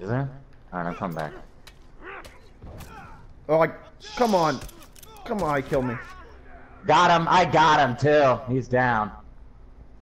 Is there? Alright, I'm coming back. Oh, come on. Come on, kill me. Got him. I got him too. He's down.